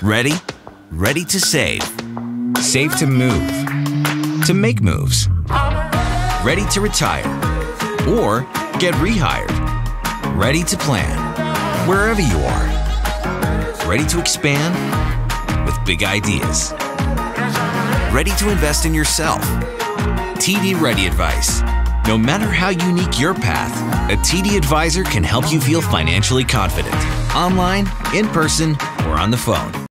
Ready? Ready to save. Save to move. To make moves. Ready to retire. Or get rehired. Ready to plan. Wherever you are. Ready to expand with big ideas. Ready to invest in yourself. TD Ready Advice. No matter how unique your path, a TD advisor can help you feel financially confident. Online, in person, or on the phone.